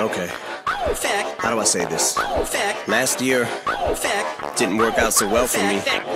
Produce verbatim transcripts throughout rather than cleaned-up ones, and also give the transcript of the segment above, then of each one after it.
Okay. Fact. How do I say this? Fact. Last year Fact. didn't work out so well for me.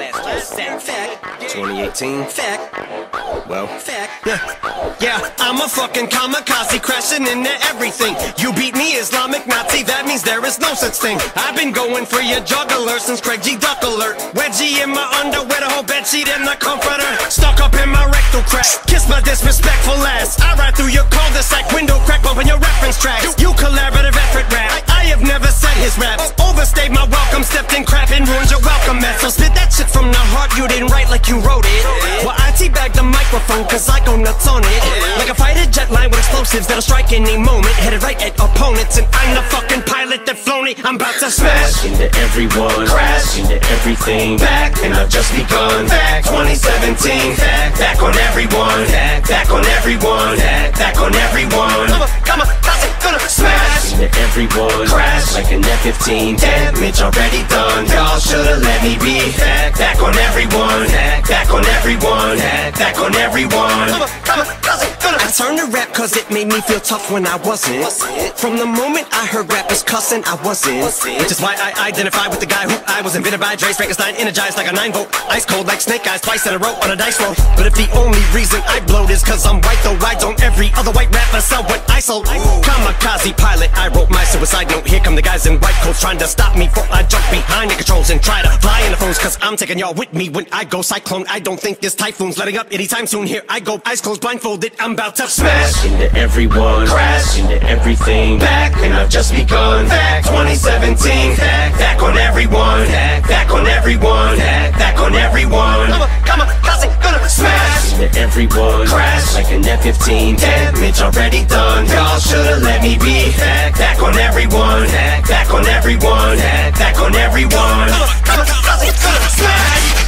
Fact. twenty eighteen, Fact. well, Fact. Yeah, yeah, I'm a fucking kamikaze crashing into everything. You beat me, Islamic Nazi, that means there is no such thing. I've been going for your juggler since Craig G. Duck Alert. Wedgie in my underwear, the whole bedsheet in the comforter. Stuck up in my rectal crack, kiss my disrespectful ass. I ride through your cul-de-sac, window crack, bumping your reference tracks. You collaborative effort rap, I, I have never said his raps. Overstayed my welcome, stepped in crap and ruined your welcome mat. So spit that shit from the heart, you didn't write like you wrote it. Well, I teabag the microphone cause I go nuts on it. Like a fighter jet line with explosives that'll strike any moment. Headed right at opponents, and I'm the fucking pilot that flown it. I'm about to smash into everyone, crash into everything. Back, and I've just begun. Back, twenty seventeen. Back, back on everyone. Back, back on everyone. Back, back on everyone. Come on, come on, gonna smash into everyone, crash like an F fifteen. Damage already done. Y'all should've let me be. Back, back on everyone. Back, back on everyone. Back, back on everyone. Come on, come on, gonna I turned to rap cause it made me feel tough when I wasn't. From the moment I heard rappers cussing, I wasn't. Which is why I identify with the guy who I was invented by. Dre Frankenstein, energized like a nine volt. Ice cold like snake eyes, twice in a row on a dice roll. But if the only reason I blowed is cause I'm white, though why don't every other white rapper sell what I sold? Kamikaze pilot, I wrote my suicide note. Here come the guys in white coats trying to stop me before I jump behind the controls and try to fly in the phones. Cause I'm taking y'all with me when I go cyclone. I don't think this typhoon's letting up anytime soon. Here I go, eyes closed, blindfolded, I'm about to smash into everyone, crash into everything. Back, and I've just begun. Back, twenty seventeen. Back, back on everyone. Back, back on everyone. Back, back on everyone. Come on, come on, gonna smash into everyone, crash like an F fifteen. Damage already done. Y'all should've let me be. Back, back on everyone. Back, back on everyone. Back, back on everyone. Come on, come on, gonna smash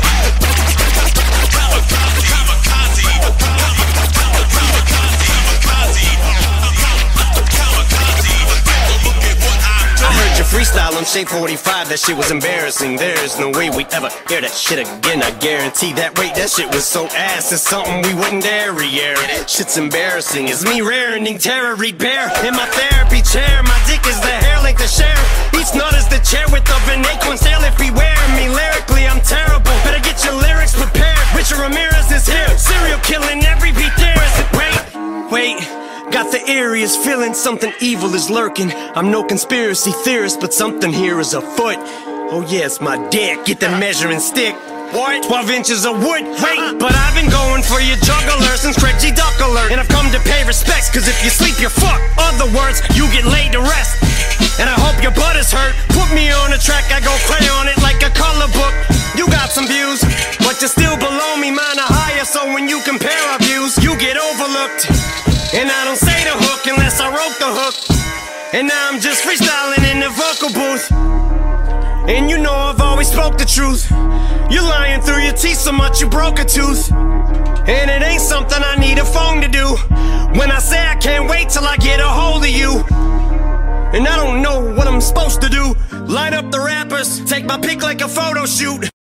freestyle on Shape forty-five, that shit was embarrassing. There's no way we'd ever hear that shit again, I guarantee that. Wait, that shit was so ass, it's something we wouldn't dare re-air. Shit's embarrassing, it's me raring terror, read bear in my therapy chair. My dick is the hair length to share. Each nut is the chair width of an acorn tail. If beware me lyrically, I'm terrible. Better get your lyrics prepared. Richard Ramirez is here, serial killing every beat there is. Wait, wait. Got the eeriest feeling something evil is lurking. I'm no conspiracy theorist, but something here is afoot. Oh yeah, it's my dick, get the measuring stick. What? twelve inches of wood, wait. But I've been going for your juggler since Craig G. Duck Alert. And I've come to pay respects, cause if you sleep, you're fucked. Other words, you get laid to rest. And I hope your butt is hurt. Put me on a track, I go play on it like a color book. You got some views, but you're still below me, mine are higher. So when you compare our views, you get overlooked. And I don't say the hook unless I wrote the hook. And now I'm just freestyling in the vocal booth. And you know I've always spoke the truth. You're lying through your teeth so much you broke a tooth. And it ain't something I need a phone to do. When I say I can't wait till I get a hold of you. And I don't know what I'm supposed to do. Light up the rappers, take my pic like a photo shoot.